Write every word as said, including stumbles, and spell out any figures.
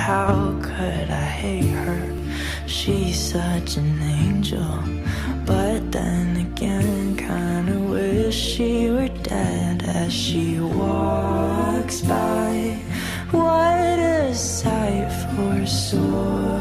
how could I hate her? She's such an angel, but then again, kinda wish she were dead. As she walks by, what a sight for sore